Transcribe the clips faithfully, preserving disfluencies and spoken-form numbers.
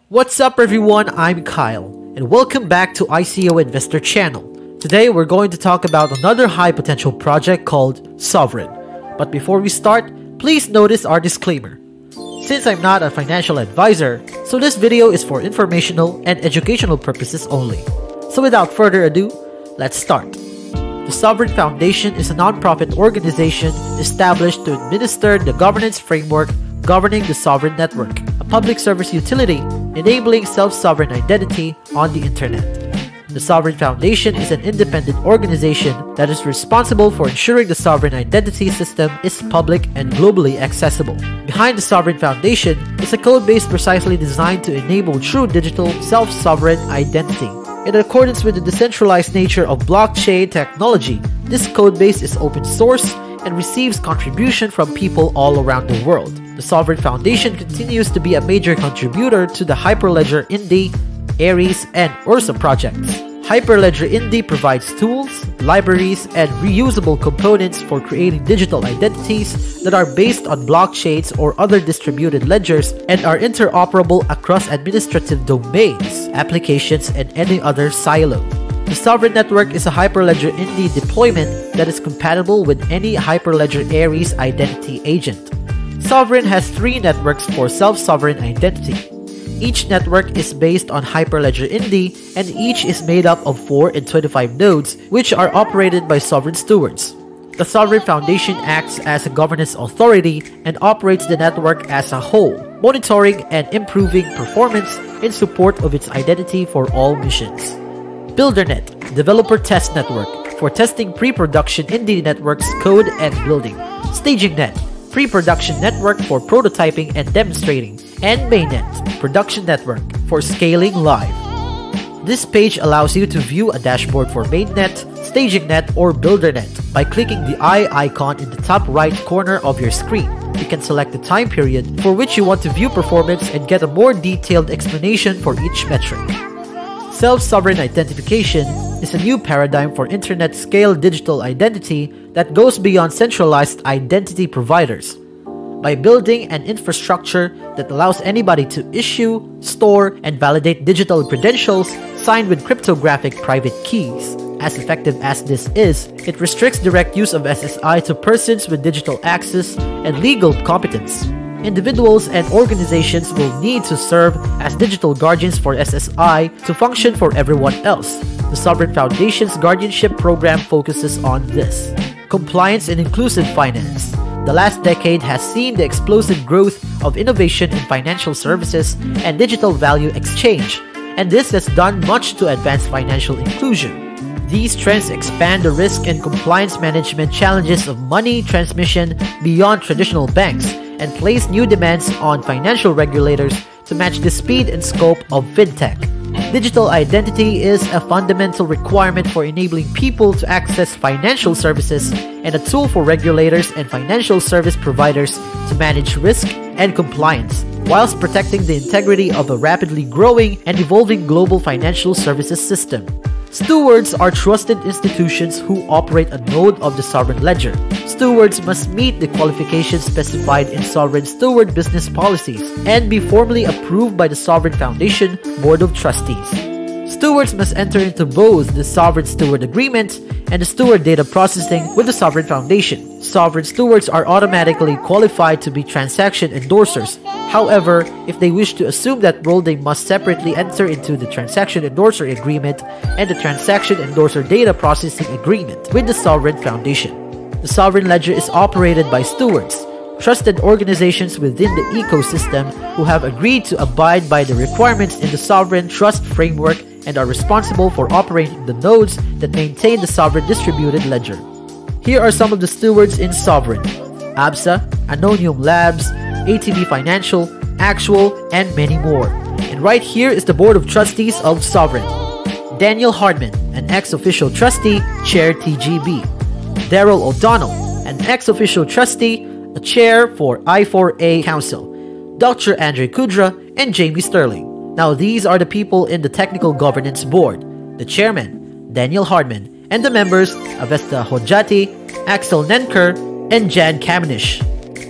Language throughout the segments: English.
What's up everyone, I'm Kyle, and welcome back to I C O Investor Channel. Today we're going to talk about another high potential project called Sovrin. But before we start, please notice our disclaimer. Since I'm not a financial advisor, so this video is for informational and educational purposes only. So without further ado, let's start. The Sovrin Foundation is a non-profit organization established to administer the governance framework governing the Sovrin Network, a public service utility enabling self-sovereign identity on the internet. The Sovrin Foundation is an independent organization that is responsible for ensuring the sovereign identity system is public and globally accessible. Behind the Sovrin Foundation is a code base precisely designed to enable true digital self-sovereign identity. In accordance with the decentralized nature of blockchain technology, this code base is open source and receives contribution from people all around the world. The Sovrin Foundation continues to be a major contributor to the Hyperledger Indy, Aries, and Ursa projects. Hyperledger Indy provides tools, libraries, and reusable components for creating digital identities that are based on blockchains or other distributed ledgers and are interoperable across administrative domains, applications, and any other silo. The Sovrin Network is a Hyperledger Indy deployment that is compatible with any Hyperledger Aries identity agent. Sovrin has three networks for self-sovereign identity. Each network is based on Hyperledger Indy, and each is made up of four and twenty-five nodes, which are operated by Sovrin Stewards. The Sovrin Foundation acts as a governance authority and operates the network as a whole, monitoring and improving performance in support of its identity for all missions. BuilderNet, Developer Test Network, for testing pre-production Indy networks code and building. StagingNet, Pre-production network for prototyping and demonstrating. And Mainnet, Production Network, for scaling live. This page allows you to view a dashboard for Mainnet, StagingNet, or BuilderNet by clicking the eye icon in the top right corner of your screen. You can select the time period for which you want to view performance and get a more detailed explanation for each metric. Self-sovereign identification is a new paradigm for internet-scale digital identity that goes beyond centralized identity providers. By building an infrastructure that allows anybody to issue, store, and validate digital credentials signed with cryptographic private keys. As effective as this is, it restricts direct use of S S I to persons with digital access and legal competence. Individuals and organizations will need to serve as digital guardians for S S I to function for everyone else. The Sovrin Foundation's Guardianship program focuses on this. Compliance and inclusive finance. The last decade has seen the explosive growth of innovation in financial services and digital value exchange, and this has done much to advance financial inclusion. These trends expand the risk and compliance management challenges of money transmission beyond traditional banks and place new demands on financial regulators to match the speed and scope of fintech. Digital identity is a fundamental requirement for enabling people to access financial services and a tool for regulators and financial service providers to manage risk and compliance, whilst protecting the integrity of a rapidly growing and evolving global financial services system. Stewards are trusted institutions who operate a node of the Sovrin Ledger. Stewards must meet the qualifications specified in Sovrin Steward business policies and be formally approved by the Sovrin Foundation Board of Trustees. Stewards must enter into both the Sovrin Steward Agreement and the Steward Data Processing with the Sovrin Foundation. Sovrin Stewards are automatically qualified to be transaction endorsers. However, if they wish to assume that role, they must separately enter into the Transaction Endorser Agreement and the Transaction Endorser Data Processing Agreement with the Sovrin Foundation. The Sovrin Ledger is operated by stewards, trusted organizations within the ecosystem who have agreed to abide by the requirements in the Sovrin Trust Framework and are responsible for operating the nodes that maintain the Sovrin Distributed Ledger. Here are some of the stewards in Sovrin: A B S A, Anonium Labs, A T B Financial, Actual, and many more. And right here is the Board of Trustees of Sovrin. Daniel Hardman, an ex-official trustee, Chair T G B. Daryl O'Donnell, an ex-official trustee, a chair for I four A Council. Doctor Andre Kudra, and Jamie Sterling. Now these are the people in the Technical Governance Board: the chairman, Daniel Hardman, and the members, Avesta Hodjati, Axel Nenker, and Jan Kamenish.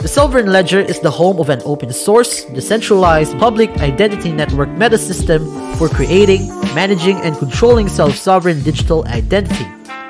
The Sovrin Ledger is the home of an open-source, decentralized public identity network metasystem for creating, managing, and controlling self-sovereign digital identity.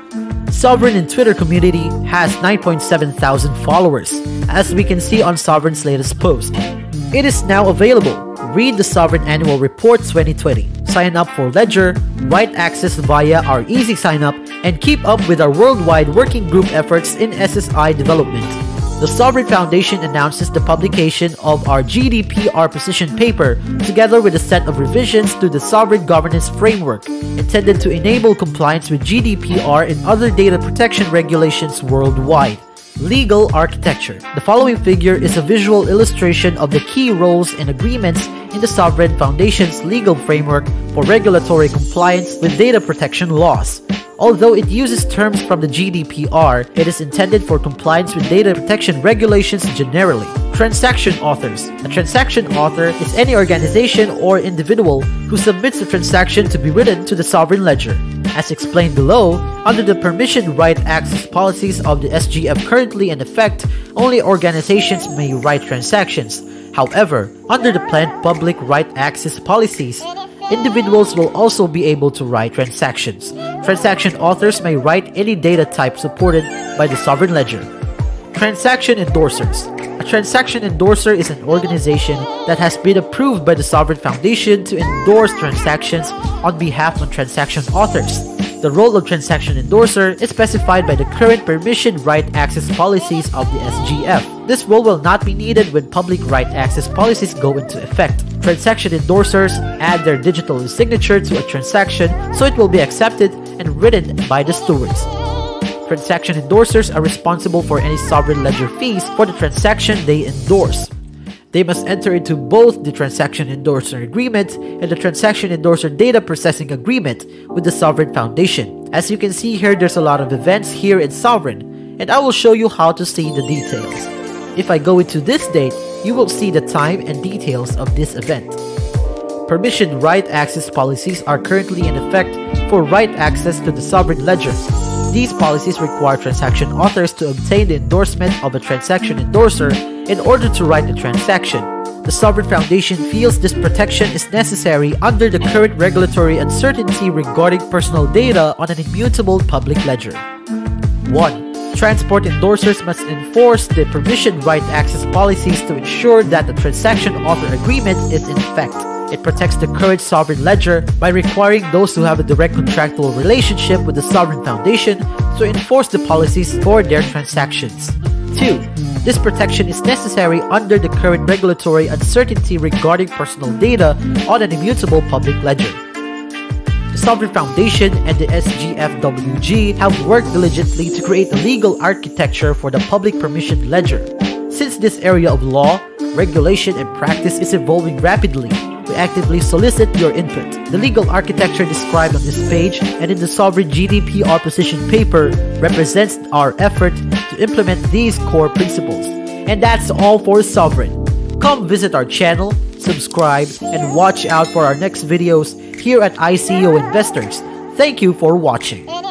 Sovrin in Twitter community has nine point seven thousand followers, as we can see on Sovrin's latest post. It is now available. Read the Sovrin Annual Report twenty twenty. Sign up for Ledger, write access via our easy sign-up, and keep up with our worldwide working group efforts in S S I development. The Sovrin Foundation announces the publication of our G D P R position paper together with a set of revisions to the Sovereign Governance Framework intended to enable compliance with G D P R and other data protection regulations worldwide. Legal architecture. The following figure is a visual illustration of the key roles and agreements in the Sovrin Foundation's legal framework for regulatory compliance with data protection laws. Although it uses terms from the G D P R, it is intended for compliance with data protection regulations generally. Transaction authors. A transaction author is any organization or individual who submits a transaction to be written to the Sovrin Ledger. As explained below, under the permission right access policies of the S G F currently in effect, only organizations may write transactions. However, under the planned public right access policies, individuals will also be able to write transactions. Transaction authors may write any data type supported by the Sovrin Ledger. Transaction endorsers. A transaction endorser is an organization that has been approved by the Sovrin Foundation to endorse transactions on behalf of transaction authors. The role of transaction endorser is specified by the current permission right access policies of the S G F. This role will not be needed when public right access policies go into effect. Transaction endorsers add their digital signature to a transaction so it will be accepted and written by the stewards. Transaction endorsers are responsible for any Sovrin Ledger fees for the transaction they endorse. They must enter into both the Transaction Endorser Agreement and the Transaction Endorser Data Processing Agreement with the Sovrin Foundation. As you can see here, there's a lot of events here in Sovrin, and I will show you how to see the details. If I go into this date, you will see the time and details of this event. Permission right access policies are currently in effect for right access to the Sovrin Ledger. These policies require transaction authors to obtain the endorsement of a transaction endorser in order to write the transaction. The Sovrin Foundation feels this protection is necessary under the current regulatory uncertainty regarding personal data on an immutable public ledger. one. Transport endorsers must enforce the permission right access policies to ensure that the transaction author agreement is in effect. It protects the current Sovrin Ledger by requiring those who have a direct contractual relationship with the Sovrin Foundation to enforce the policies for their transactions. two. This protection is necessary under the current regulatory uncertainty regarding personal data on an immutable public ledger. The Sovrin Foundation and the S G F W G have worked diligently to create a legal architecture for the public permission ledger. Since this area of law, regulation, and practice is evolving rapidly, we actively solicit your input. The legal architecture described on this page and in the Sovrin G D P R position paper represents our effort to implement these core principles. And that's all for Sovrin. Come visit our channel, subscribe, and watch out for our next videos here at I C O Investors. Thank you for watching.